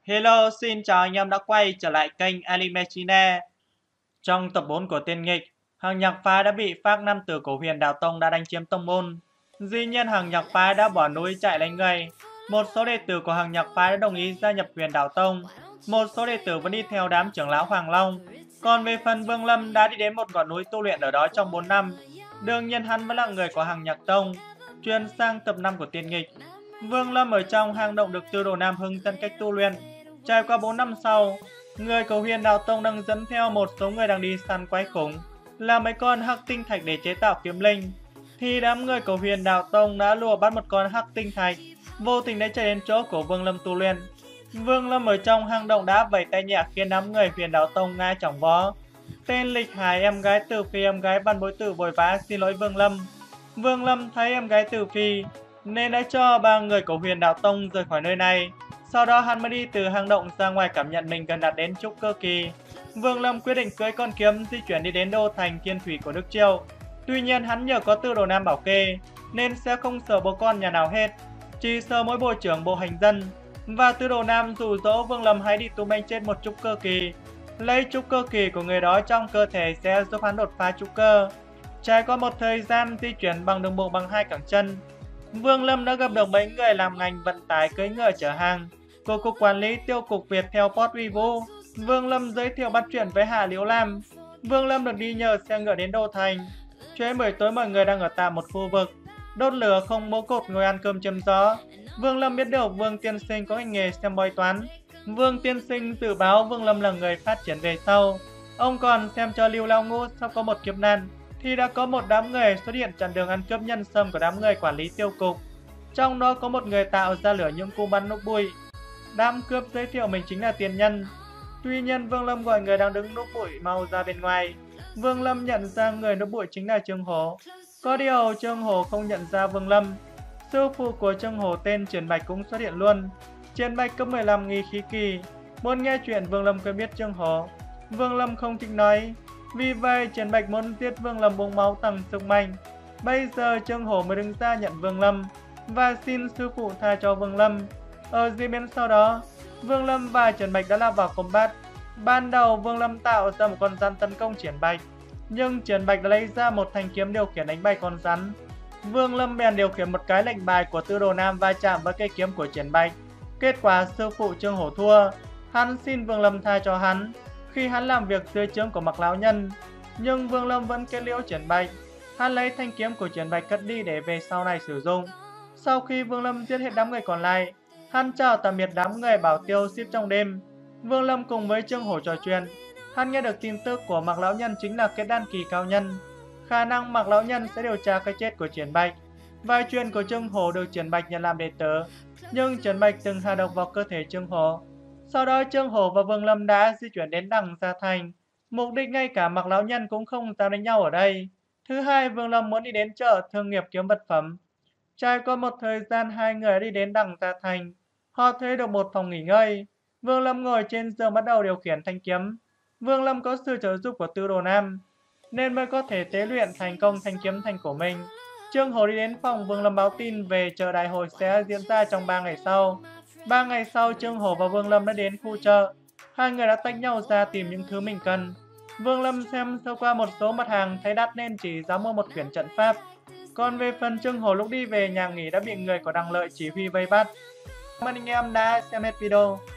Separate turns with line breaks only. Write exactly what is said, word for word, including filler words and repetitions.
Hello, xin chào anh em đã quay trở lại kênh Anime Chine. Trong tập bốn của Tiên Nghịch, hàng nhạc phái đã bị phác nam tử của Huyền Đạo Tông đã đánh chiếm tông môn. Dĩ nhiên hàng nhạc phái đã bỏ núi chạy lấy người. Một số đệ tử của hàng nhạc phái đã đồng ý gia nhập Huyền Đạo Tông. Một số đệ tử vẫn đi theo đám trưởng lão Hoàng Long. Còn về phần Vương Lâm đã đi đến một ngọn núi tu luyện ở đó trong bốn năm. Đương nhiên hắn vẫn là người của hàng nhạc tông. Chuyển sang tập năm của Tiên Nghịch, Vương Lâm ở trong hang động được Tư Đồ Nam hướng dẫn cách tu luyện. Trải qua bốn năm sau, người của Huyền Đạo Tông đang dẫn theo một số người đang đi săn quái khủng, là mấy con hắc tinh thạch để chế tạo kiếm linh. Thì đám người của Huyền Đạo Tông đã lùa bắt một con hắc tinh thạch, vô tình đã chạy đến chỗ của Vương Lâm tu luyện. Vương Lâm ở trong hang động đã vẩy tay nhẹ khiến đám người Huyền Đạo Tông ngã chỏng vó. Tên Lịch Hải em gái Tử Phi em gái Văn Bối Tử vội vã xin lỗi Vương Lâm. Vương Lâm thấy em gái Tử Phi nên đã cho ba người của Huyền Đạo Tông rời khỏi nơi này. Sau đó hắn mới đi từ hang động ra ngoài cảm nhận mình gần đạt đến trúc cơ kỳ. Vương Lâm quyết định cưỡi con kiếm di chuyển đi đến đô thành Thiên Thủy của nước Triệu. Tuy nhiên hắn nhờ có Tư Đồ Nam bảo kê nên sẽ không sợ bố con nhà nào hết, chỉ sợ mỗi bộ trưởng bộ hành dân. Và Tư Đồ Nam dụ dỗ Vương Lâm hãy đi tu mình trên một trúc cơ kỳ, lấy trúc cơ kỳ của người đó trong cơ thể sẽ giúp hắn đột phá trúc cơ. Trải qua một thời gian di chuyển bằng đường bộ bằng hai cẳng chân, Vương Lâm đã gặp được mấy người làm ngành vận tải cưỡi ngựa chở hàng của cục quản lý tiêu cục Việt theo Port Uy Vũ. Vương Lâm giới thiệu bắt chuyện với Hạ Liễu Lam. Vương Lâm được đi nhờ xe ngựa đến đô thành. Trễ buổi tối mọi người đang ở tạm một khu vực đốt lửa không bố cột ngồi ăn cơm châm gió. Vương Lâm biết được Vương Tiên Sinh có ngành nghề xem bói toán. Vương Tiên Sinh dự báo Vương Lâm là người phát triển về sau. Ông còn xem cho Lưu Lao Ngũ sắp có một kiếp nạn thì đã có một đám người xuất hiện chặn đường ăn cướp nhân sâm của đám người quản lý tiêu cục. Trong đó có một người tạo ra lửa những cung bắn nút bụi. Đám cướp giới thiệu mình chính là tiền nhân. Tuy nhiên Vương Lâm gọi người đang đứng núp bụi mau ra bên ngoài. Vương Lâm nhận ra người núp bụi chính là Trương Hổ. Có điều Trương Hổ không nhận ra Vương Lâm. Sư phụ của Trương Hổ tên Triển Bạch cũng xuất hiện luôn. Triển Bạch cấp mười lăm nghi khí kỳ. Muốn nghe chuyện Vương Lâm quen biết Trương Hổ. Vương Lâm không thích nói. Vì vậy Triển Bạch muốn giết Vương Lâm bùng máu tăng sức mạnh. Bây giờ Trương Hổ mới đứng ra nhận Vương Lâm và xin sư phụ tha cho Vương Lâm. Ở diễn biến sau đó, Vương Lâm và Triển Bạch đã lao vào combat. Ban đầu Vương Lâm tạo ra một con rắn tấn công Triển Bạch, nhưng Triển Bạch đã lấy ra một thanh kiếm điều khiển đánh bay con rắn. Vương Lâm bèn điều khiển một cái lệnh bài của Tư Đồ Nam va chạm với cây kiếm của Triển Bạch. Kết quả sư phụ Trương Hổ thua. Hắn xin Vương Lâm tha cho hắn khi hắn làm việc dưới trướng của Mặc Lão Nhân, nhưng Vương Lâm vẫn kết liễu Triển Bạch. Hắn lấy thanh kiếm của Triển Bạch cất đi để về sau này sử dụng. Sau khi Vương Lâm giết hết đám người còn lại, hắn chào tạm biệt đám người bảo tiêu ship trong đêm. Vương Lâm cùng với Trương Hổ trò chuyện. Hắn nghe được tin tức của Mạc Lão Nhân chính là kết đan kỳ cao nhân. Khả năng Mạc Lão Nhân sẽ điều tra cái chết của Triển Bạch. Vài chuyện của Trương Hổ được Triển Bạch nhận làm đệ tử, nhưng Triển Bạch từng hạ độc vào cơ thể Trương Hổ. Sau đó Trương Hổ và Vương Lâm đã di chuyển đến Đằng Gia Thành. Mục đích ngay cả Mạc Lão Nhân cũng không dám đánh nhau ở đây. Thứ hai, Vương Lâm muốn đi đến chợ thương nghiệp kiếm vật phẩm. Trải qua một thời gian hai người đi đến Đằng Gia Thành, họ thuê được một phòng nghỉ ngơi. Vương Lâm ngồi trên giường bắt đầu điều khiển thanh kiếm. Vương Lâm có sự trợ giúp của Tư Đồ Nam nên mới có thể tế luyện thành công thanh kiếm thành của mình. Trương Hổ đi đến phòng Vương Lâm báo tin về chợ đại hội sẽ diễn ra trong ba ngày sau. Ba ngày sau Trương Hổ và Vương Lâm đã đến khu chợ. Hai người đã tách nhau ra tìm những thứ mình cần. Vương Lâm xem sơ qua một số mặt hàng thấy đắt nên chỉ dám mua một quyển trận pháp. Còn về phần Trương Hổ lúc đi về nhà nghỉ đã bị người của Đằng Lợi chỉ huy vây bắt. Cảm ơn anh em đã xem hết video.